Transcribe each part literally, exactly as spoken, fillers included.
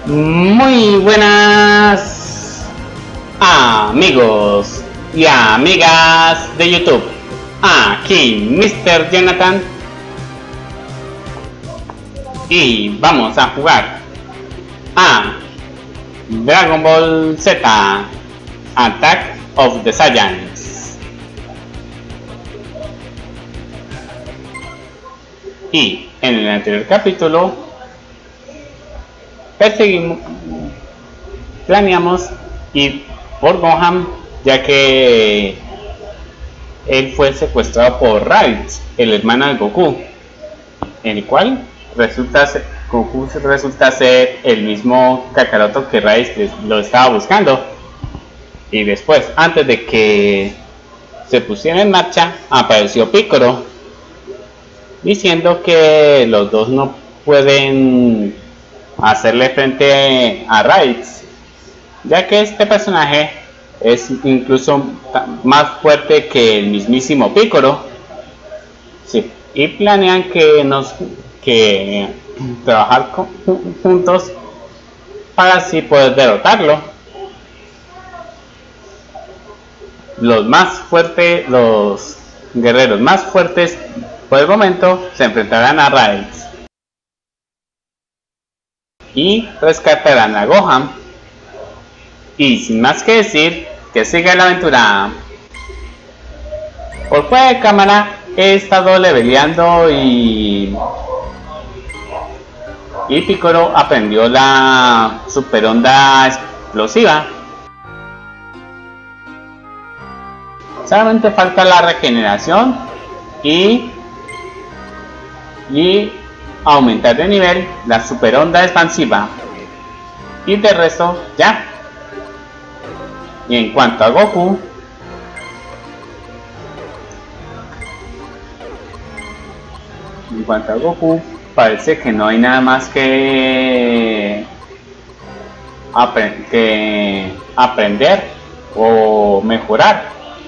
Muy buenas amigos y amigas de YouTube. Aquí mister Jonathan y vamos a jugar a Dragon Ball Z Attack of the Saiyans. Y en el anterior capítulo perseguimos, planeamos ir por Gohan, ya que él fue secuestrado por Raditz, el hermano de Goku, el cual resulta ser, Goku resulta ser el mismo Kakaroto que Raditz lo estaba buscando. Y después, antes de que se pusiera en marcha, apareció Piccolo diciendo que los dos no pueden hacerle frente a Raditz, ya que este personaje es incluso más fuerte que el mismísimo Piccolo. Sí, y planean que nos que trabajar con, juntos para así poder derrotarlo. Los más fuertes, los guerreros más fuertes por el momento se enfrentarán a Raditz y rescatarán a Gohan. Y sin más que decir, que siga la aventura. Por fuera de cámara he estado leveleando y y Piccolo aprendió la super onda explosiva. Solamente falta la regeneración y y aumentar de nivel la super onda expansiva, y de resto ya. Y en cuanto a Goku, en cuanto a Goku parece que no hay nada más que, apre que aprender o mejorar,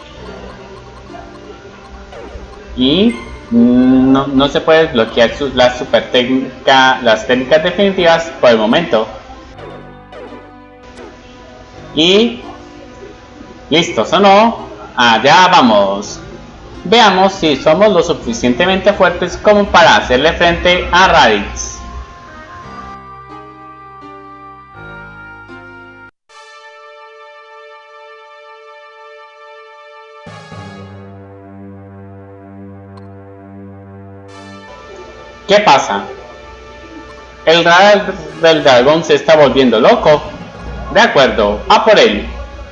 y no, no se puede bloquear sus, las super técnicas, las técnicas definitivas por el momento. Y listos o no, allá vamos. Veamos si somos lo suficientemente fuertes como para hacerle frente a Raditz. ¿Qué pasa? El radar del dragón se está volviendo loco. De acuerdo, a por él.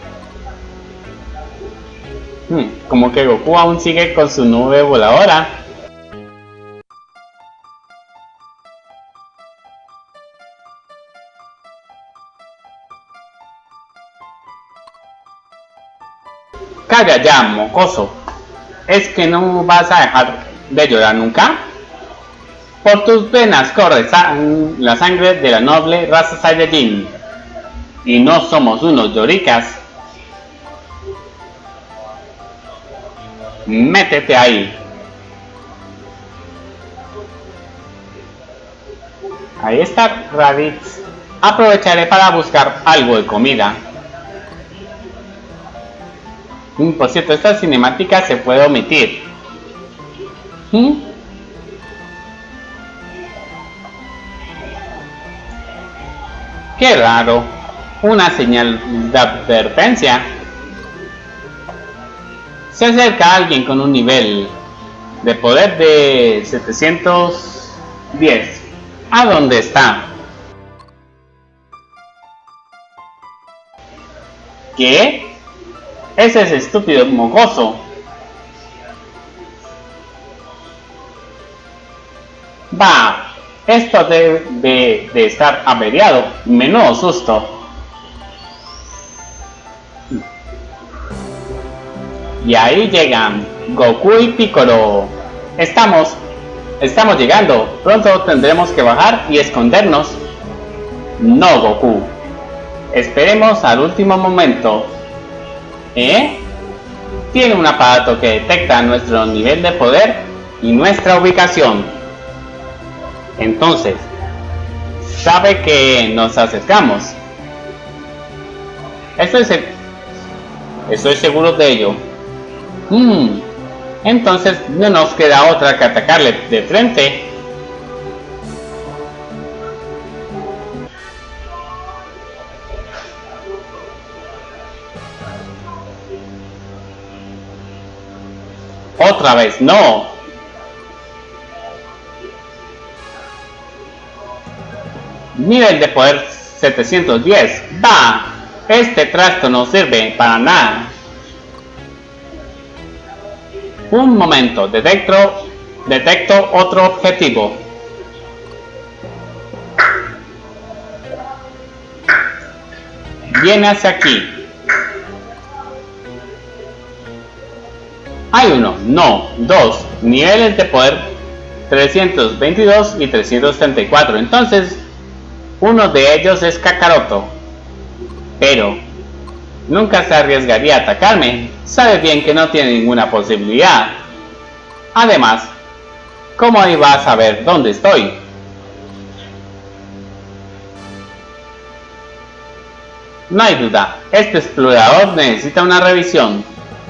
Hmm, como que Goku aún sigue con su nube voladora. Calla ya, mocoso. ¿Es que no vas a dejar de llorar nunca? Por tus venas corre sang la sangre de la noble raza Saiyajin. Y no somos unos lloricas. Métete ahí. Ahí está Raditz. Aprovecharé para buscar algo de comida. Por cierto, esta cinemática se puede omitir. ¿Mm? Qué raro. Una señal de advertencia. Se acerca a alguien con un nivel de poder de setecientos diez. ¿A dónde está? ¿Qué? Ese es estúpido mocoso. Va, esto debe de, de estar averiado. Menudo susto. Y ahí llegan Goku y Piccolo. Estamos, estamos llegando. Pronto tendremos que bajar y escondernos. No, Goku. Esperemos al último momento. ¿Eh? Tiene un aparato que detecta nuestro nivel de poder y nuestra ubicación. Entonces, sabe que nos acercamos. Estoy, se Estoy seguro de ello. Hmm. Entonces no nos queda otra que atacarle de frente. Otra vez, no. Nivel de poder setecientos diez. ¡Bah! Este trasto no sirve para nada. Un momento, detecto, detecto otro objetivo. Viene hacia aquí. Hay uno, no, dos, niveles de poder trescientos veintidós y trescientos treinta y cuatro. Entonces, uno de ellos es Kakaroto. Pero nunca se arriesgaría a atacarme. Sabe bien que no tiene ninguna posibilidad. Además, ¿cómo iba a saber dónde estoy? No hay duda, este explorador necesita una revisión.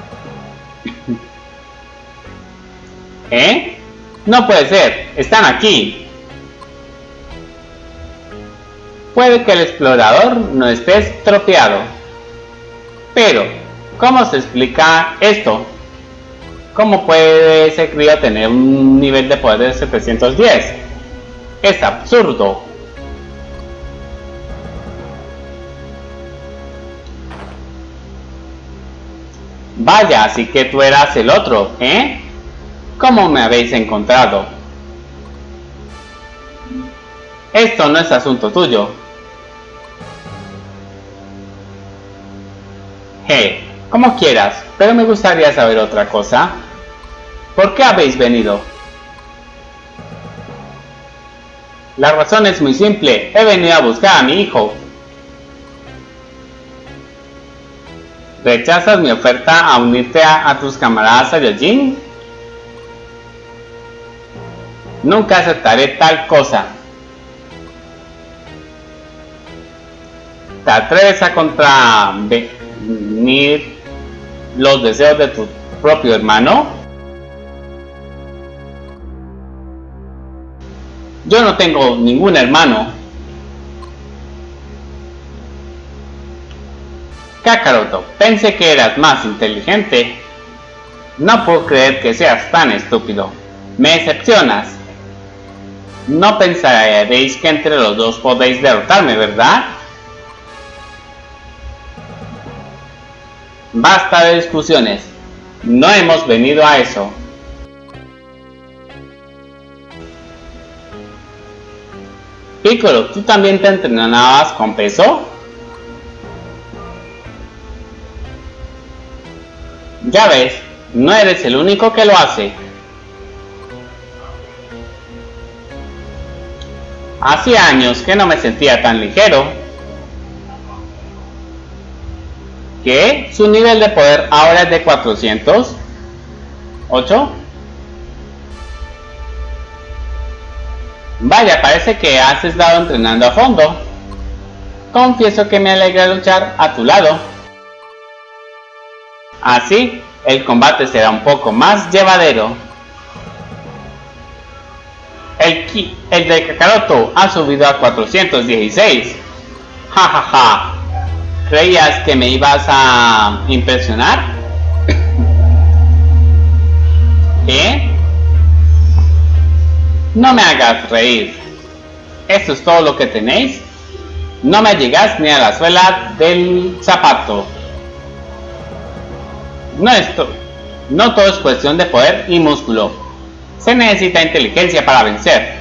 ¿Eh? No puede ser, están aquí. Puede que el explorador no esté estropeado. Pero, ¿cómo se explica esto? ¿Cómo puede ese crío tener un nivel de poder de setecientos diez? Es absurdo. Vaya, así que tú eras el otro, ¿eh? ¿Cómo me habéis encontrado? Esto no es asunto tuyo. Hey, como quieras, pero me gustaría saber otra cosa. ¿Por qué habéis venido? La razón es muy simple, he venido a buscar a mi hijo. ¿Rechazas mi oferta a unirte a, a tus camaradas Saiyajin? Nunca aceptaré tal cosa. ¿Te atreves a contravenir los deseos de tu propio hermano? Yo no tengo ningún hermano. Kakaroto, pensé que eras más inteligente. No puedo creer que seas tan estúpido. Me decepcionas. No pensaréis que entre los dos podéis derrotarme, ¿verdad? Basta de discusiones. No hemos venido a eso. Piccolo, ¿tú también te entrenabas con peso? Ya ves, no eres el único que lo hace. Hacía años que no me sentía tan ligero. ¿Qué? ¿Su nivel de poder ahora es de cuatrocientos? ¿ocho? Vaya, parece que has estado entrenando a fondo. Confieso que me alegra luchar a tu lado. Así, el combate será un poco más llevadero. El ki, el de Kakaroto ha subido a cuatrocientos dieciséis. Ja ja ja. ¿Creías que me ibas a impresionar? ¿Qué? No me hagas reír. ¿Eso es todo lo que tenéis? No me llegas ni a la suela del zapato. No, esto, no todo es cuestión de poder y músculo. Se necesita inteligencia para vencer.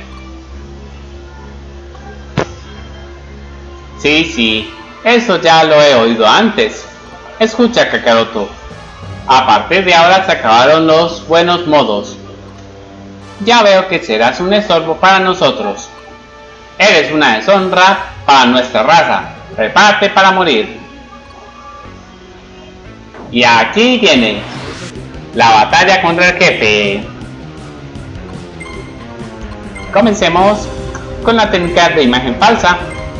Sí, sí, eso ya lo he oído antes. Escucha, Kakaroto. A partir de ahora se acabaron los buenos modos. Ya veo que serás un estorbo para nosotros. Eres una deshonra para nuestra raza. Prepárate para morir. Y aquí viene la batalla contra el jefe. Comencemos. con la técnica de imagen falsa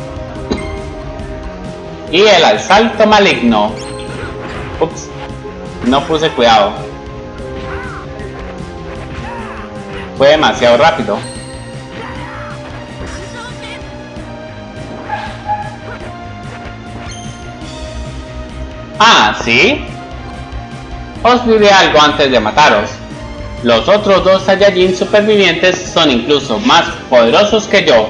y el asalto maligno. Ups, no puse cuidado. Fue demasiado rápido. Ah, ¿sí? Os diré algo antes de mataros. Los otros dos Saiyajin supervivientes son incluso más poderosos que yo.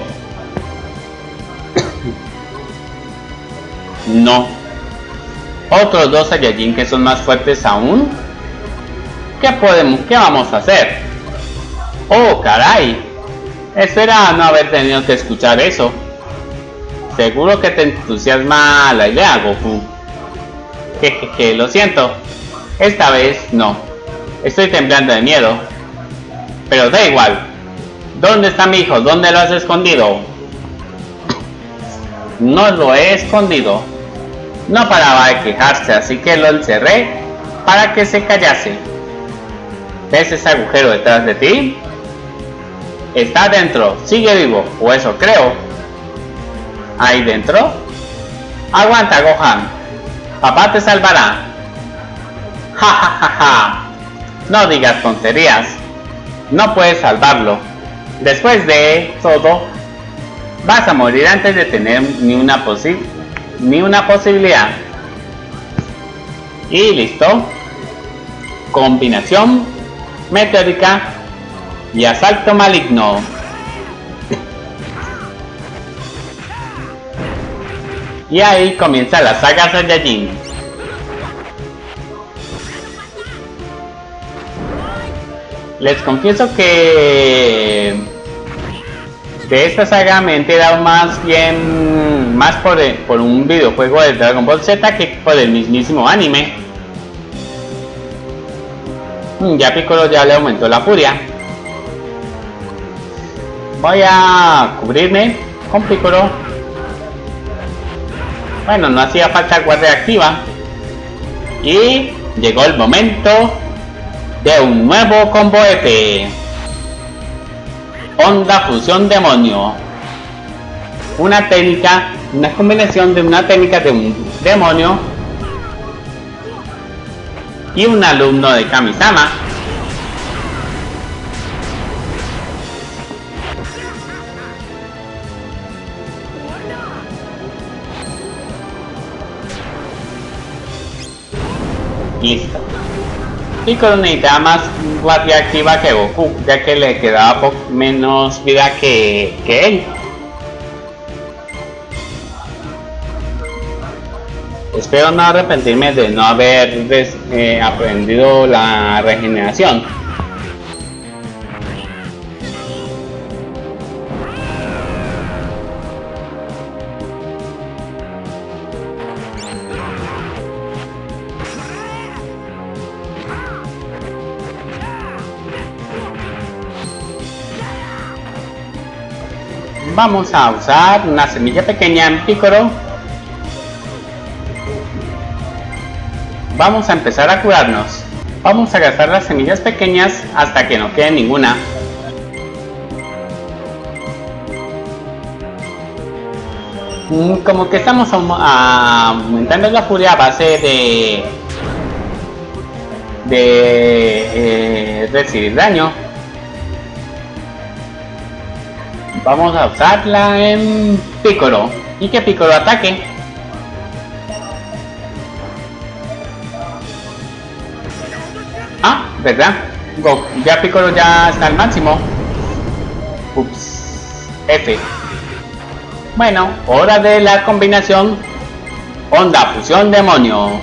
No. Otros dos Saiyajin que son más fuertes aún. ¿Qué podemos, qué vamos a hacer? Oh, caray. Espera no haber tenido que escuchar eso. Seguro que te entusiasma la idea, Goku. Jejeje, lo siento. Esta vez no. Estoy temblando de miedo. Pero da igual. ¿Dónde está mi hijo? ¿Dónde lo has escondido? No lo he escondido. No paraba de quejarse, así que lo encerré para que se callase. ¿Ves ese agujero detrás de ti? Está dentro, sigue vivo, o eso creo. ¿Ahí dentro? Aguanta, Gohan. Papá te salvará. Ja ja ja ja. No digas tonterías. No puedes salvarlo. Después de todo, vas a morir antes de tener ni una posi ni una posibilidad. Y listo. Combinación meteórica y asalto maligno. Y ahí comienza la saga Saiyajin. Les confieso que de esta saga me he enterado más bien más por, el, por un videojuego de Dragon Ball Z que por el mismísimo anime. Ya Piccolo ya le aumentó la furia. Voy a cubrirme con Piccolo. Bueno, no hacía falta guardia activa. Y llegó el momento de un nuevo combo F. Onda Fusión Demonio. Una técnica, una combinación de una técnica de un demonio y un alumno de Kami-sama. Listo. Piccolo necesitaba más guardia activa que Goku, ya que le quedaba poco menos vida que, que él. Espero no arrepentirme de no haber des, eh, aprendido la regeneración. Vamos a usar una semilla pequeña en Piccolo. Vamos a empezar a curarnos. Vamos a gastar las semillas pequeñas hasta que no quede ninguna. Como que estamos aumentando la furia a base de de eh, recibir daño. Vamos a usarla en Piccolo y que Piccolo ataque. Ah, ¿verdad? Go, ya Piccolo ya está al máximo. Ups, F. Bueno, hora de la combinación Onda Fusión Demonio.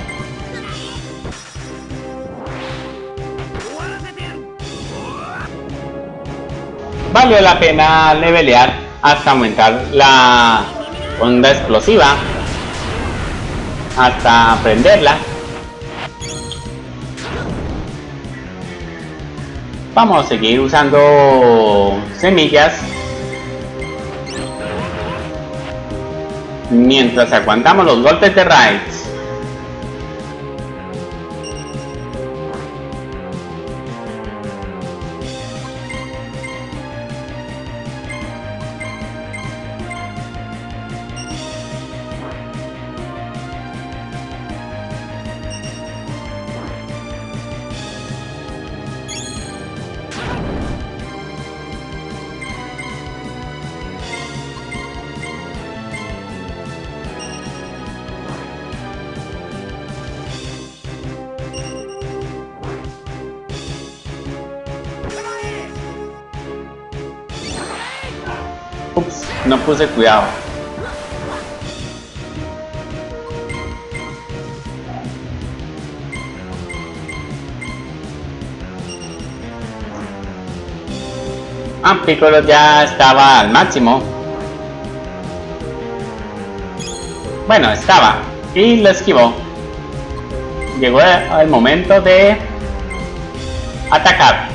Valió la pena levelear hasta aumentar la onda explosiva, hasta aprenderla. Vamos a seguir usando semillas mientras aguantamos los golpes de Raids. Ups, no puse cuidado. Ah, Piccolo ya estaba al máximo. Bueno, estaba. Y lo esquivó. Llegó el momento de atacar.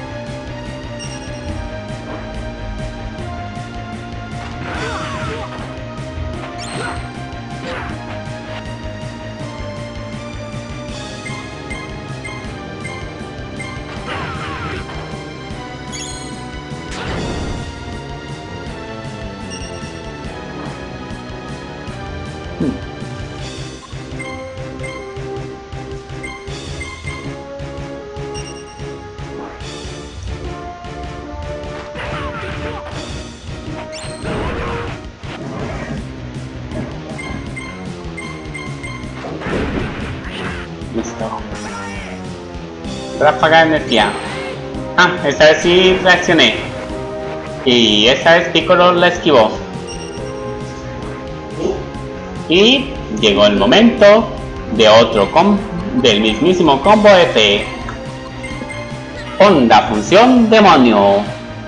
Listo. Ráfaga de energía. Ah, esta vez sí reaccioné. Y esta vez Piccolo la esquivó. Y llegó el momento de otro combo, del mismísimo combo F. Onda función demonio.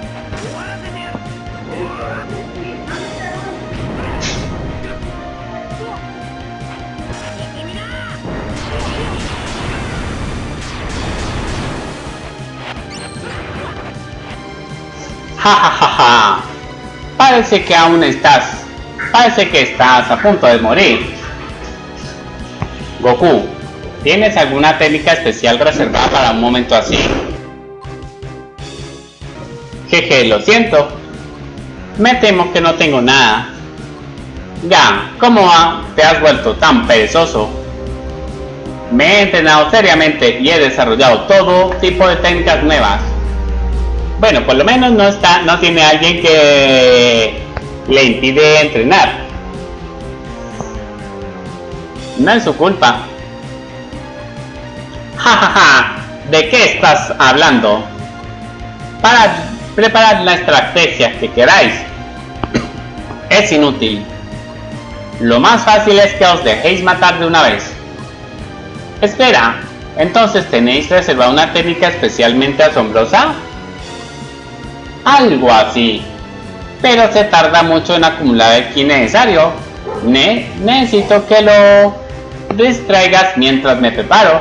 Ja ja ja ja. Parece que aún estás. Parece que estás a punto de morir. Goku, ¿tienes alguna técnica especial reservada para un momento así? Jeje, lo siento. Me temo que no tengo nada. Ya, ¿cómo te has vuelto tan perezoso? Me he entrenado seriamente y he desarrollado todo tipo de técnicas nuevas. Bueno, por lo menos no está, no tiene alguien que le impide entrenar. No es su culpa. Ja ja ja. ¿De qué estás hablando? Para preparar la estrategia que queráis. Es inútil. Lo más fácil es que os dejéis matar de una vez. Espera, ¿entonces tenéis reservada una técnica especialmente asombrosa? Algo así. Pero se tarda mucho en acumular el ki necesario. Ne necesito que lo distraigas mientras me preparo.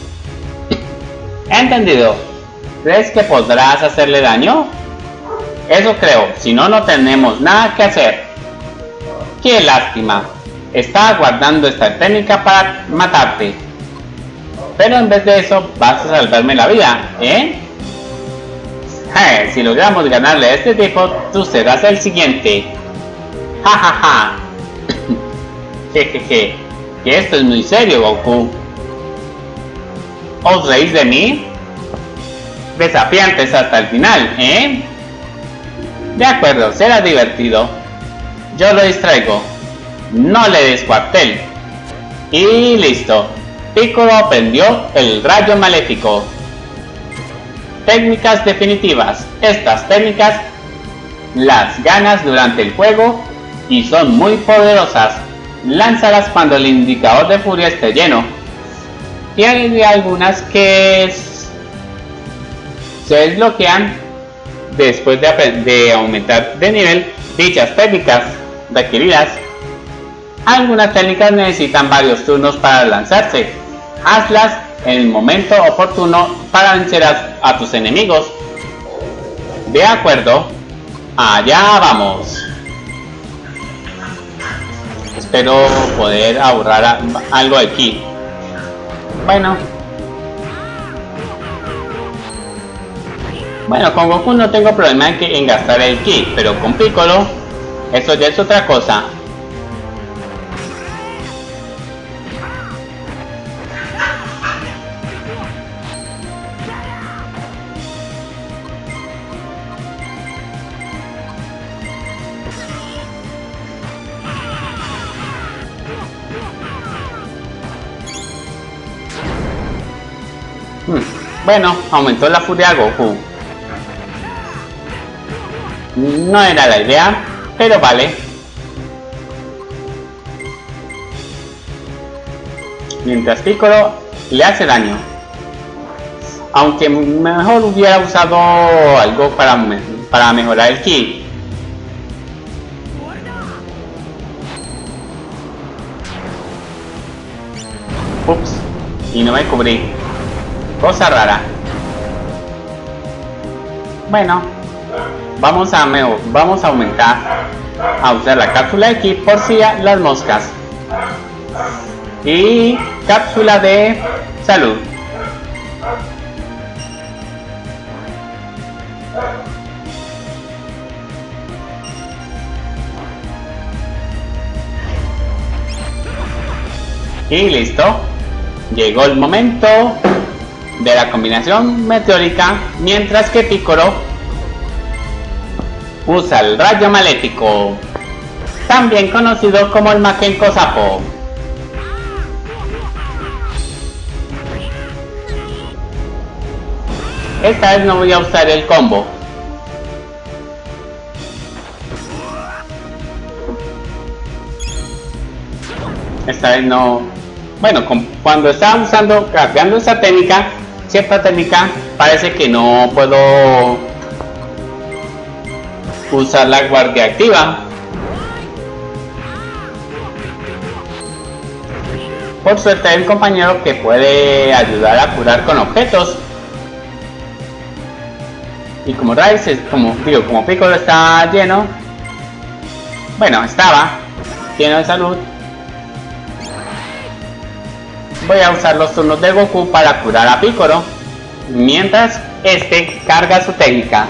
Entendido. ¿Crees que podrás hacerle daño? Eso creo, si no, no tenemos nada que hacer. Qué lástima. Estaba guardando esta técnica para matarte. Pero en vez de eso, vas a salvarme la vida, ¿eh? Eh, si logramos ganarle a este tipo, tú serás el siguiente. Ja ja ja. Jejeje. Que esto es muy serio, Goku. ¿Os reís de mí? Desafiantes hasta el final, ¿eh? De acuerdo, será divertido. Yo lo distraigo. No le des cuartel. Y listo. Piccolo aprendió el rayo maléfico. Técnicas definitivas. Estas técnicas las ganas durante el juego y son muy poderosas. Lánzalas cuando el indicador de furia esté lleno. Y hay algunas que se desbloquean después de, de aumentar de nivel dichas técnicas requeridas. Algunas técnicas necesitan varios turnos para lanzarse. Hazlas en el momento oportuno para vencer a, a tus enemigos. De acuerdo, allá vamos. Espero poder ahorrar a, algo de ki. Bueno. Bueno, con Goku no tengo problema en, que, en gastar el ki, pero con Piccolo, eso ya es otra cosa. Hmm. Bueno, aumentó la furia de Goku. No era la idea, pero vale. Mientras Piccolo le hace daño. Aunque mejor hubiera usado algo para, para mejorar el ki. Ups, y no me cubrí. Cosa rara. Bueno, vamos a, vamos a aumentar a usar la cápsula de ki por si a las moscas. Y cápsula de salud. Y listo. Llegó el momento de la combinación meteórica, mientras que Piccolo usa el rayo maléfico, también conocido como el Makenko Sapo. Esta vez no voy a usar el combo. Esta vez no. Bueno, cuando estaba usando, cambiando esta técnica, cierta técnica, parece que no puedo usar la guardia activa. Por suerte hay un compañero que puede ayudar a curar con objetos. Y como Rice, como digo, como Piccolo está lleno, bueno, estaba lleno de salud, voy a usar los turnos de Goku para curar a Piccolo, mientras este carga su técnica.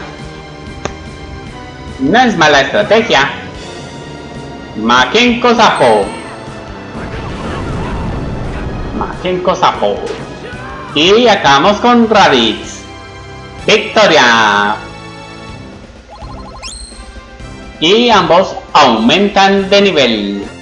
No es mala estrategia. Makenko Sapo. Makenko Sapo. Y acabamos con Raditz. Victoria. Y ambos aumentan de nivel.